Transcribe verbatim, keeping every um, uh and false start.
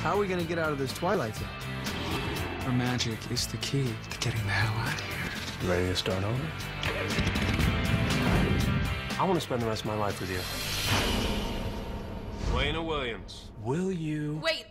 How are we gonna get out of this Twilight Zone? Our magic is the key to getting the hell out of here. You ready to start over? I want to spend the rest of my life with you. Lena Williams. Will you? Wait,